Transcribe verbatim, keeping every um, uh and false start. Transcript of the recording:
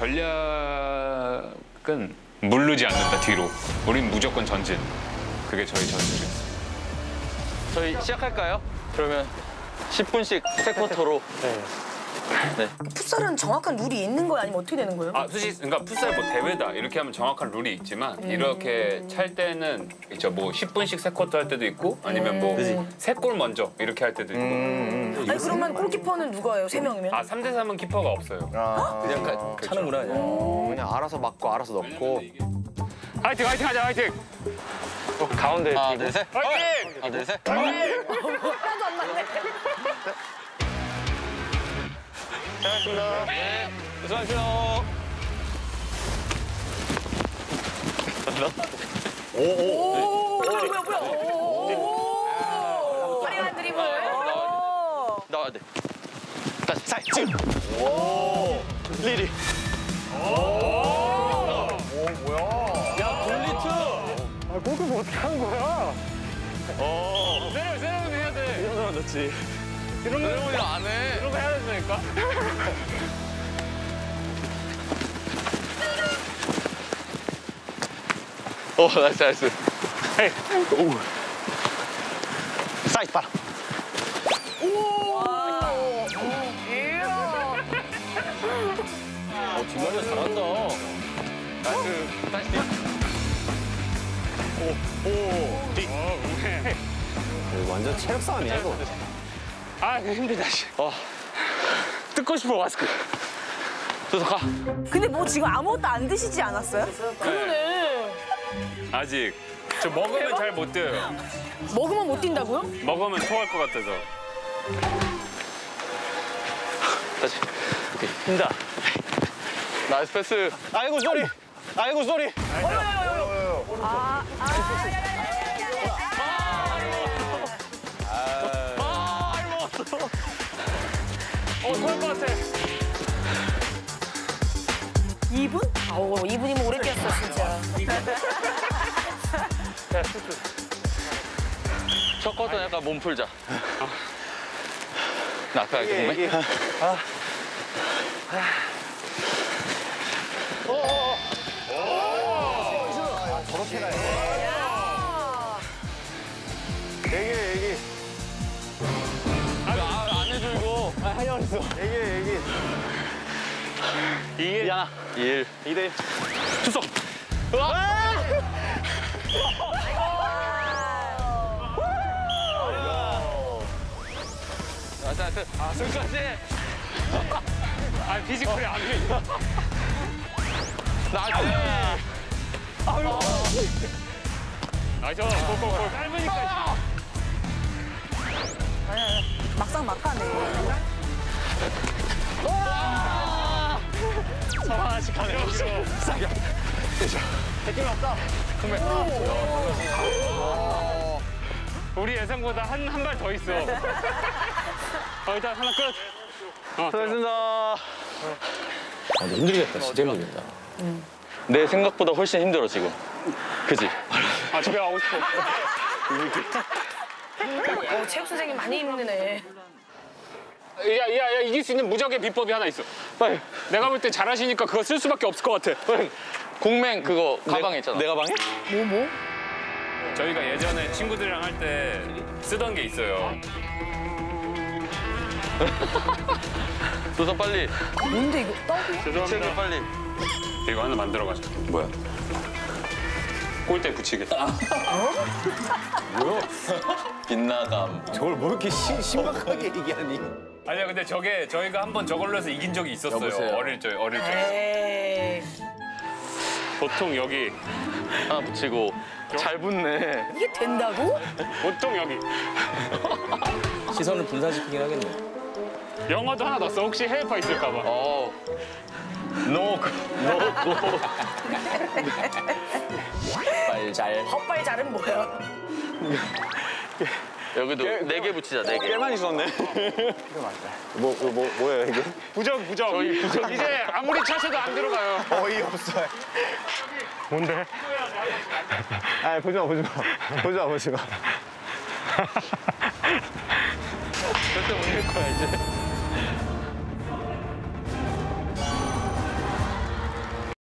전략은 물르지 않는다, 뒤로. 우린 무조건 전진. 그게 저희 전술이었어요. 저희 시작할까요? 그러면 십 분씩 세 쿼터로. 네. 네. 풋살은 정확한 룰이 있는 거예요? 아니면 어떻게 되는 거예요? 아, 솔직히 그러니까 풋살 뭐 대회다 이렇게 하면 정확한 룰이 있지만 음. 이렇게 찰 때는 있죠. 뭐 십 분씩 세 쿼터 할 때도 있고 아니면 뭐 세 골 먼저 이렇게 할 때도 있고. 아니 그러면 골키퍼는 누가예요? 세 명이면? 아, 삼 대 삼은 키퍼가 없어요. 아, 그냥 가, 차는구나. 그냥. 그냥 알아서 맞고 알아서 넣고. 화이팅, 화이팅 하자, 화이팅! 어, 가운데 하나, 뒤로. 둘, 셋. 화이팅! 하나, 둘, 셋. 하나도 안 맞네. 잘했습니다. 네. 수고하세요. 오, 뭐야 뭐야 뭐야. 오. 화려한 드리블. 나와야 돼. 다시 살 지금. 리리. 아, 골키퍼 어떻게 하는 거야? 세레, 세레모니 해야 돼. 이런 사람 넣지. 이런 거 안 해. 이런 거 해야 된다니까? 오, 나이스, 나이스. 헤이. 오. 사이드 봐라. 어, 뒷말이 잘한다. 나이스. 다시. 오, 오. 리. 완전 체력 싸움이야, 이거. 아, 힘들다, 씨. 어. 뜯고 싶어, 마스크. 저서 가. 근데 뭐 지금 아무것도 안 드시지 않았어요? 그러네. 아직. 저 먹으면 잘 못 뛰어요. 먹으면 못 뛴다고요? 먹으면 토할 것 같아서. 다시. 오케이. 힘다. 나이스 패스. 아이고, 쏘리. 아이고, 쏘리. 아, 아, 어, 토할 것 같아. 이 분? 아우, 이 분이면 오래 뛰었어, 진짜. 첫 쿼터 약간 몸 풀자. 나 앞에 할게, 몸에. 저렇게 가야 돼. 얘기해, 얘기. 안 해줘, 이거. 아, 하려고 했어. 얘기해, 얘기. 이 일. 미안하. 이 일. 이 대 일. 투석. 나이스, 나이스. 아, 승까지. 아, 피지컬이 안 돼. 나이스. 나이스, 골골골. 짧으니까. 막상 막하네. 서로 하나씩 가네. 싸게. 느낌 왔다. 우리 예상보다 한 한 발 더 있어. 어, 일단 하나 끝. 어, 수고하셨습니다. 아, 근데 힘들겠다. 진짜 힘들겠다. 내 생각보다 훨씬 힘들어, 지금. 그지? 아, 집에 가고 싶어. 어, 체육 선생님 많이 힘드네. 야, 야, 야, 이길 수 있는 무적의 비법이 하나 있어. 빨리. 내가 볼 때 잘하시니까 그거 쓸 수밖에 없을 것 같아. 공맹 그거 가방에 있잖아. 내 가방에? 뭐, 뭐? 저희가 예전에 친구들이랑 할 때 쓰던 게 있어요. 조선 빨리. 뭔데, 이거? 떡이야? 책을 빨리. 이거 하나 만들어가자. 뭐야? 골대 붙이게. 빗나감. 저걸 뭐 이렇게 시, 심각하게 얘기하니? 아니야, 근데 저게 저희가 한번 저걸로 해서 이긴 적이 있었어요. 여보세요? 어릴 적, 어릴 적. 에이. 보통 여기, 하나 붙이고. 잘 붙네. 이게 된다고? 보통 여기. 시선을 분산시키긴 하겠네. 영어도 하나 넣었어. 혹시 해외파 있을까 봐. 어. 노고. 노고. 빨잘. 헛발 잘은 뭐야? 여기도 네 개 붙이자, 네 개. 꽤 많이 썼네. 뭐, 뭐, 뭐예요, 이게? 부적, 부적. 저희 부적. 이제 아무리 차셔도 안 들어가요. 어이없어. 뭔데? 아, 보지 마, 보지 마. 보지 마, 보지 마. 절대 못 이길 거야, 이제.